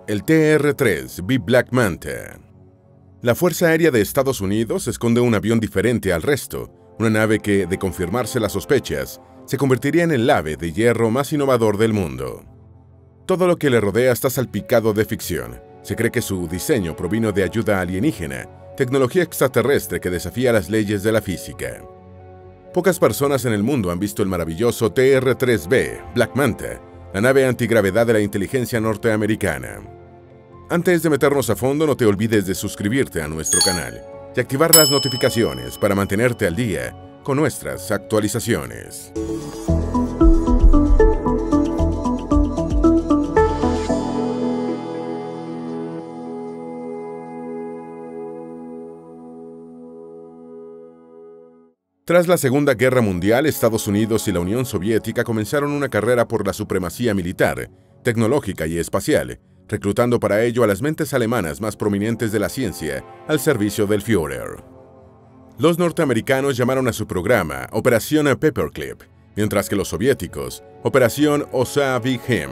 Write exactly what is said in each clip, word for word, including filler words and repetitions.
El T R tres B Black Manta. La Fuerza Aérea de Estados Unidos esconde un avión diferente al resto, una nave que, de confirmarse las sospechas, se convertiría en el ave de hierro más innovador del mundo. Todo lo que le rodea está salpicado de ficción. Se cree que su diseño provino de ayuda alienígena, tecnología extraterrestre que desafía las leyes de la física. Pocas personas en el mundo han visto el maravilloso T R tres B Black Manta, la nave antigravedad de la inteligencia norteamericana. Antes de meternos a fondo, no te olvides de suscribirte a nuestro canal y activar las notificaciones para mantenerte al día con nuestras actualizaciones. Tras la Segunda Guerra Mundial, Estados Unidos y la Unión Soviética comenzaron una carrera por la supremacía militar, tecnológica y espacial, reclutando para ello a las mentes alemanas más prominentes de la ciencia al servicio del Führer. Los norteamericanos llamaron a su programa Operación Paperclip, mientras que los soviéticos, Operación Osa Vigim.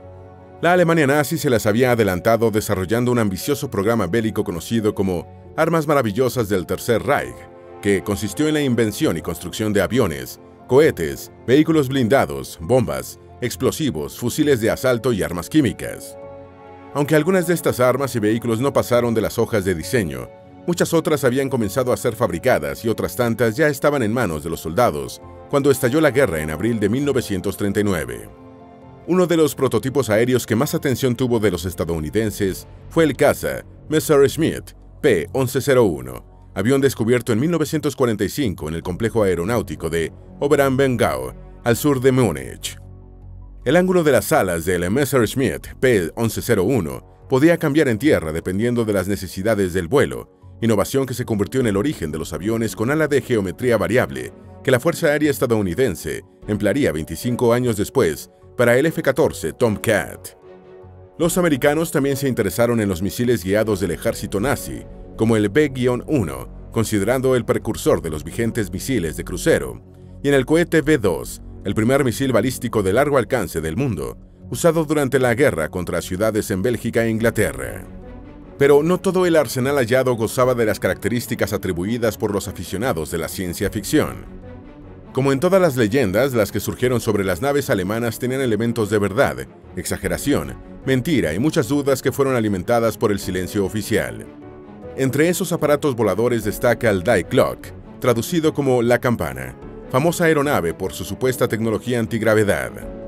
La Alemania nazi se las había adelantado desarrollando un ambicioso programa bélico conocido como Armas Maravillosas del Tercer Reich, que consistió en la invención y construcción de aviones, cohetes, vehículos blindados, bombas, explosivos, fusiles de asalto y armas químicas. Aunque algunas de estas armas y vehículos no pasaron de las hojas de diseño, muchas otras habían comenzado a ser fabricadas y otras tantas ya estaban en manos de los soldados cuando estalló la guerra en abril de mil novecientos treinta y nueve. Uno de los prototipos aéreos que más atención tuvo de los estadounidenses fue el caza Messerschmitt P once cero uno, avión descubierto en mil novecientos cuarenta y cinco en el complejo aeronáutico de Oberammergau, al sur de Múnich. El ángulo de las alas del Messerschmitt P once cero uno podía cambiar en tierra dependiendo de las necesidades del vuelo, innovación que se convirtió en el origen de los aviones con ala de geometría variable que la Fuerza Aérea estadounidense emplearía veinticinco años después para el F catorce Tomcat. Los americanos también se interesaron en los misiles guiados del ejército nazi, como el B uno, considerando el precursor de los vigentes misiles de crucero, y en el cohete B dos, el primer misil balístico de largo alcance del mundo, usado durante la guerra contra ciudades en Bélgica e Inglaterra. Pero no todo el arsenal hallado gozaba de las características atribuidas por los aficionados de la ciencia ficción. Como en todas las leyendas, las que surgieron sobre las naves alemanas tenían elementos de verdad, exageración, mentira y muchas dudas que fueron alimentadas por el silencio oficial. Entre esos aparatos voladores destaca el Die Glock, traducido como la campana, famosa aeronave por su supuesta tecnología antigravedad.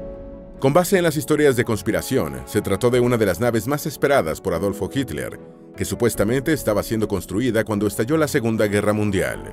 Con base en las historias de conspiración, se trató de una de las naves más esperadas por Adolfo Hitler, que supuestamente estaba siendo construida cuando estalló la Segunda Guerra Mundial.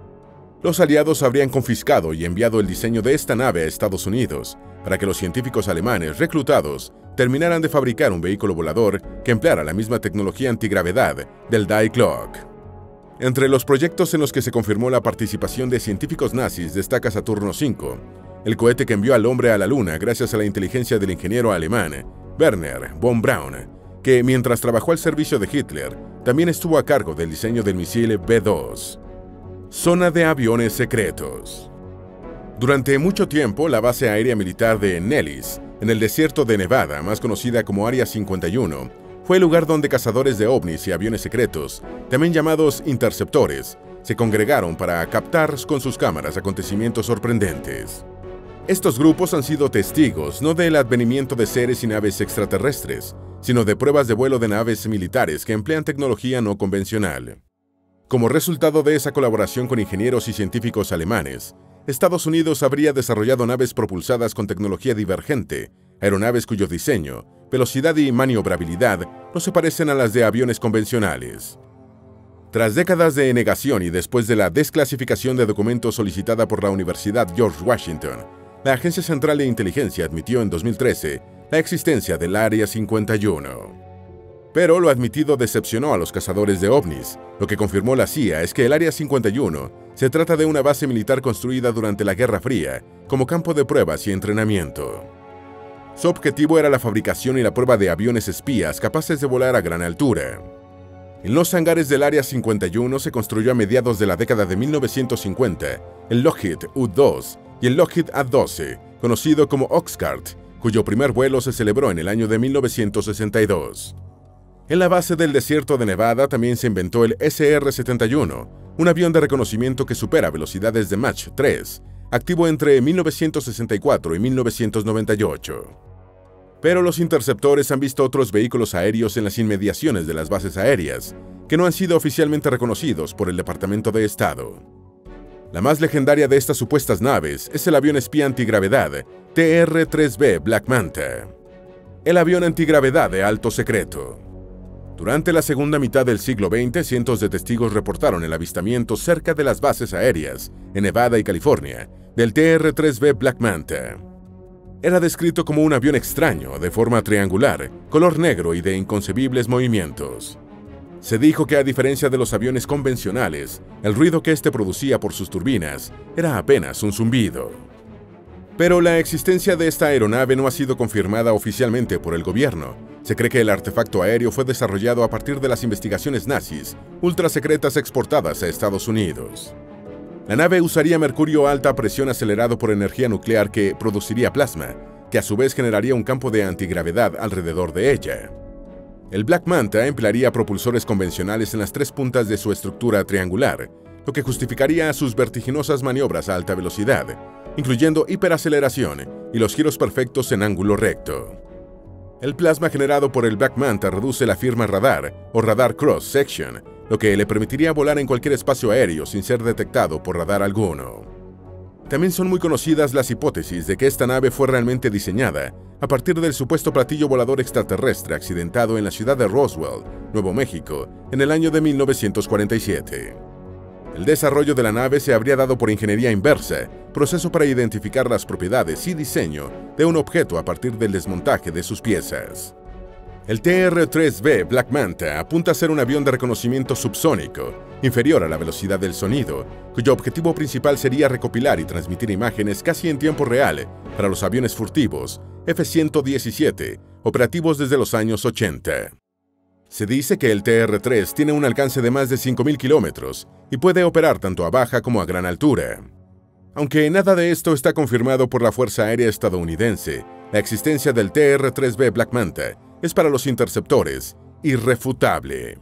Los aliados habrían confiscado y enviado el diseño de esta nave a Estados Unidos, para que los científicos alemanes reclutados terminaran de fabricar un vehículo volador que empleara la misma tecnología antigravedad del Die Glock. Entre los proyectos en los que se confirmó la participación de científicos nazis destaca Saturno cinco, el cohete que envió al hombre a la Luna gracias a la inteligencia del ingeniero alemán Werner von Braun, que mientras trabajó al servicio de Hitler, también estuvo a cargo del diseño del misil B dos. Zona de aviones secretos. Durante mucho tiempo, la base aérea militar de Nellis, en el desierto de Nevada, más conocida como Área cincuenta y uno, fue el lugar donde cazadores de ovnis y aviones secretos, también llamados interceptores, se congregaron para captar con sus cámaras acontecimientos sorprendentes. Estos grupos han sido testigos no del advenimiento de seres y naves extraterrestres, sino de pruebas de vuelo de naves militares que emplean tecnología no convencional. Como resultado de esa colaboración con ingenieros y científicos alemanes, Estados Unidos habría desarrollado naves propulsadas con tecnología divergente, aeronaves cuyo diseño, velocidad y maniobrabilidad no se parecen a las de aviones convencionales. Tras décadas de negación y después de la desclasificación de documentos solicitada por la Universidad George Washington, la Agencia Central de Inteligencia admitió en dos mil trece la existencia del Área cincuenta y uno. Pero lo admitido decepcionó a los cazadores de ovnis. Lo que confirmó la C I A es que el Área cincuenta y uno se trata de una base militar construida durante la Guerra Fría como campo de pruebas y entrenamiento. Su objetivo era la fabricación y la prueba de aviones espías capaces de volar a gran altura. En los hangares del Área cincuenta y uno se construyó a mediados de la década de mil novecientos cincuenta el Lockheed U dos y el Lockheed A doce, conocido como Oxcart, cuyo primer vuelo se celebró en el año de mil novecientos sesenta y dos. En la base del desierto de Nevada también se inventó el S R setenta y uno, un avión de reconocimiento que supera velocidades de Mach tres, activo entre mil novecientos sesenta y cuatro y mil novecientos noventa y ocho. Pero los interceptores han visto otros vehículos aéreos en las inmediaciones de las bases aéreas, que no han sido oficialmente reconocidos por el Departamento de Estado. La más legendaria de estas supuestas naves es el avión espía antigravedad T R tres B Black Manta, el avión antigravedad de alto secreto. Durante la segunda mitad del siglo veinte, cientos de testigos reportaron el avistamiento cerca de las bases aéreas, en Nevada y California, del T R tres B Black Manta. Era descrito como un avión extraño, de forma triangular, color negro y de inconcebibles movimientos. Se dijo que a diferencia de los aviones convencionales, el ruido que éste producía por sus turbinas era apenas un zumbido. Pero la existencia de esta aeronave no ha sido confirmada oficialmente por el gobierno. Se cree que el artefacto aéreo fue desarrollado a partir de las investigaciones nazis, ultrasecretas exportadas a Estados Unidos. La nave usaría mercurio a alta presión acelerado por energía nuclear que produciría plasma, que a su vez generaría un campo de antigravedad alrededor de ella. El Black Manta emplearía propulsores convencionales en las tres puntas de su estructura triangular, lo que justificaría sus vertiginosas maniobras a alta velocidad, incluyendo hiperaceleración y los giros perfectos en ángulo recto. El plasma generado por el Black Manta reduce la firma radar o radar cross-section, lo que le permitiría volar en cualquier espacio aéreo sin ser detectado por radar alguno. También son muy conocidas las hipótesis de que esta nave fue realmente diseñada a partir del supuesto platillo volador extraterrestre accidentado en la ciudad de Roswell, Nuevo México, en el año de mil novecientos cuarenta y siete. El desarrollo de la nave se habría dado por ingeniería inversa, proceso para identificar las propiedades y diseño de un objeto a partir del desmontaje de sus piezas. El T R tres B Black Manta apunta a ser un avión de reconocimiento subsónico, inferior a la velocidad del sonido, cuyo objetivo principal sería recopilar y transmitir imágenes casi en tiempo real para los aviones furtivos F ciento diecisiete, operativos desde los años ochenta. Se dice que el T R tres tiene un alcance de más de cinco mil kilómetros y puede operar tanto a baja como a gran altura. Aunque nada de esto está confirmado por la Fuerza Aérea estadounidense, la existencia del T R tres B Black Manta es para los interceptores irrefutable.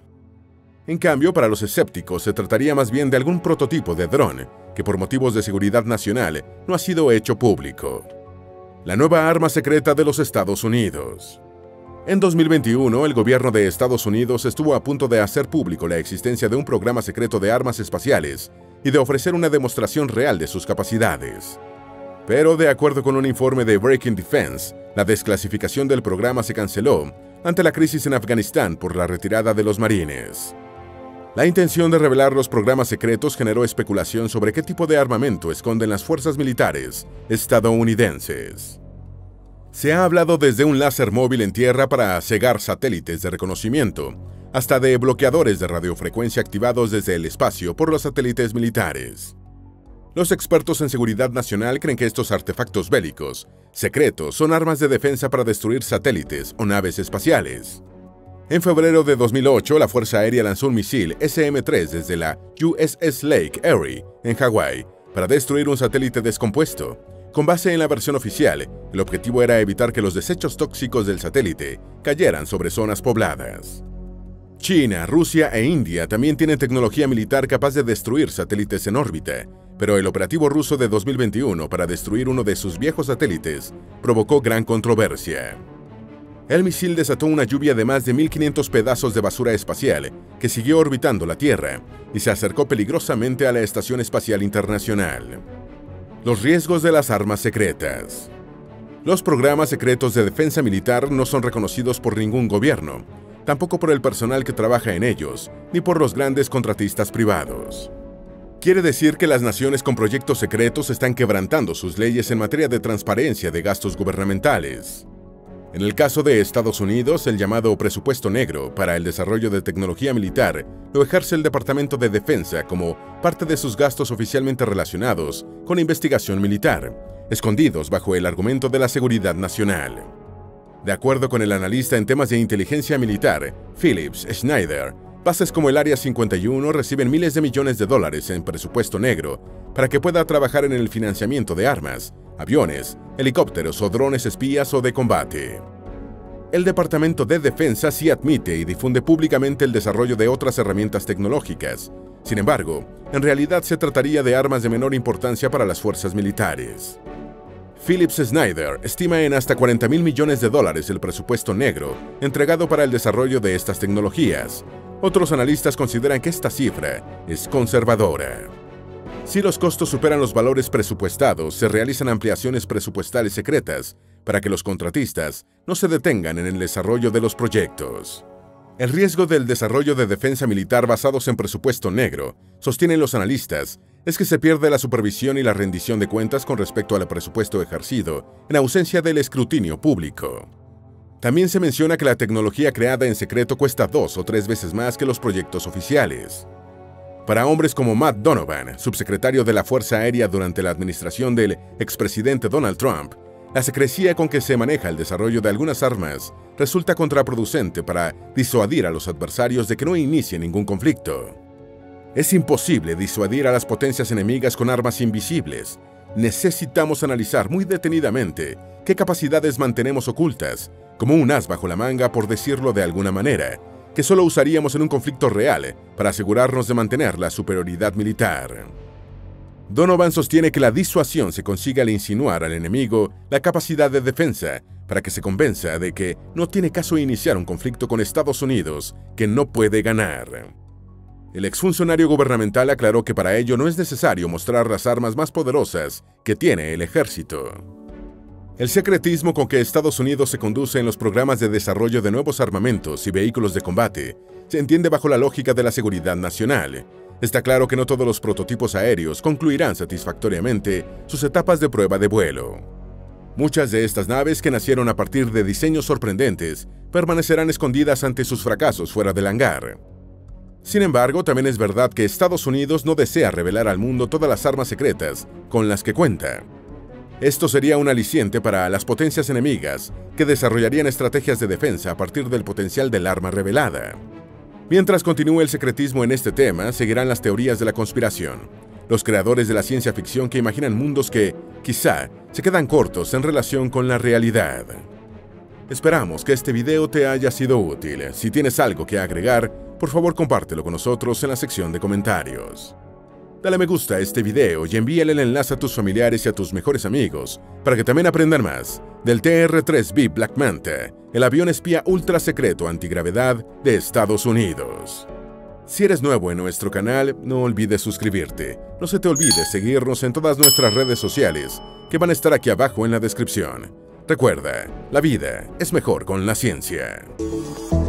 En cambio, para los escépticos se trataría más bien de algún prototipo de dron que por motivos de seguridad nacional no ha sido hecho público. La nueva arma secreta de los Estados Unidos. En dos mil veintiuno, el gobierno de Estados Unidos estuvo a punto de hacer público la existencia de un programa secreto de armas espaciales y de ofrecer una demostración real de sus capacidades. Pero, de acuerdo con un informe de Breaking Defense, la desclasificación del programa se canceló ante la crisis en Afganistán por la retirada de los marines. La intención de revelar los programas secretos generó especulación sobre qué tipo de armamento esconden las fuerzas militares estadounidenses. Se ha hablado desde un láser móvil en tierra para cegar satélites de reconocimiento, hasta de bloqueadores de radiofrecuencia activados desde el espacio por los satélites militares. Los expertos en seguridad nacional creen que estos artefactos bélicos secretos son armas de defensa para destruir satélites o naves espaciales. En febrero de dos mil ocho, la Fuerza Aérea lanzó un misil S M tres desde la U S S Lake Erie, en Hawái, para destruir un satélite descompuesto. Con base en la versión oficial, el objetivo era evitar que los desechos tóxicos del satélite cayeran sobre zonas pobladas. China, Rusia e India también tienen tecnología militar capaz de destruir satélites en órbita, pero el operativo ruso de dos mil veintiuno para destruir uno de sus viejos satélites provocó gran controversia. El misil desató una lluvia de más de mil quinientos pedazos de basura espacial que siguió orbitando la Tierra y se acercó peligrosamente a la Estación Espacial Internacional. Los riesgos de las armas secretas. Los programas secretos de defensa militar no son reconocidos por ningún gobierno, tampoco por el personal que trabaja en ellos, ni por los grandes contratistas privados. Quiere decir que las naciones con proyectos secretos están quebrantando sus leyes en materia de transparencia de gastos gubernamentales. En el caso de Estados Unidos, el llamado presupuesto negro para el desarrollo de tecnología militar lo ejerce el Departamento de Defensa como parte de sus gastos oficialmente relacionados con investigación militar, escondidos bajo el argumento de la seguridad nacional. De acuerdo con el analista en temas de inteligencia militar, Phillips Schneider, bases como el Área cincuenta y uno reciben miles de millones de dólares en presupuesto negro para que pueda trabajar en el financiamiento de armas, aviones, helicópteros o drones espías o de combate. El Departamento de Defensa sí admite y difunde públicamente el desarrollo de otras herramientas tecnológicas. Sin embargo, en realidad se trataría de armas de menor importancia para las fuerzas militares. Phillips Snyder estima en hasta cuarenta mil millones de dólares el presupuesto negro entregado para el desarrollo de estas tecnologías. Otros analistas consideran que esta cifra es conservadora. Si los costos superan los valores presupuestados, se realizan ampliaciones presupuestales secretas para que los contratistas no se detengan en el desarrollo de los proyectos. El riesgo del desarrollo de defensa militar basados en presupuesto negro, sostienen los analistas, es que se pierde la supervisión y la rendición de cuentas con respecto al presupuesto ejercido en ausencia del escrutinio público. También se menciona que la tecnología creada en secreto cuesta dos o tres veces más que los proyectos oficiales. Para hombres como Matt Donovan, subsecretario de la Fuerza Aérea durante la administración del expresidente Donald Trump, la secrecía con que se maneja el desarrollo de algunas armas resulta contraproducente para disuadir a los adversarios de que no inicien ningún conflicto. Es imposible disuadir a las potencias enemigas con armas invisibles. Necesitamos analizar muy detenidamente qué capacidades mantenemos ocultas, como un as bajo la manga, por decirlo de alguna manera, que solo usaríamos en un conflicto real para asegurarnos de mantener la superioridad militar. Donovan sostiene que la disuasión se consigue al insinuar al enemigo la capacidad de defensa para que se convenza de que no tiene caso iniciar un conflicto con Estados Unidos que no puede ganar. El exfuncionario gubernamental aclaró que para ello no es necesario mostrar las armas más poderosas que tiene el ejército. El secretismo con que Estados Unidos se conduce en los programas de desarrollo de nuevos armamentos y vehículos de combate se entiende bajo la lógica de la seguridad nacional. Está claro que no todos los prototipos aéreos concluirán satisfactoriamente sus etapas de prueba de vuelo. Muchas de estas naves, que nacieron a partir de diseños sorprendentes, permanecerán escondidas ante sus fracasos fuera del hangar. Sin embargo, también es verdad que Estados Unidos no desea revelar al mundo todas las armas secretas con las que cuenta. Esto sería un aliciente para las potencias enemigas, que desarrollarían estrategias de defensa a partir del potencial del arma revelada. Mientras continúe el secretismo en este tema, seguirán las teorías de la conspiración, los creadores de la ciencia ficción que imaginan mundos que, quizá, se quedan cortos en relación con la realidad. Esperamos que este video te haya sido útil. Si tienes algo que agregar, por favor compártelo con nosotros en la sección de comentarios. Dale me gusta a este video y envíale el enlace a tus familiares y a tus mejores amigos para que también aprendan más del T R tres B Black Manta, el avión espía ultra secreto antigravedad de Estados Unidos. Si eres nuevo en nuestro canal, no olvides suscribirte. No se te olvide seguirnos en todas nuestras redes sociales, que van a estar aquí abajo en la descripción. Recuerda, la vida es mejor con la ciencia.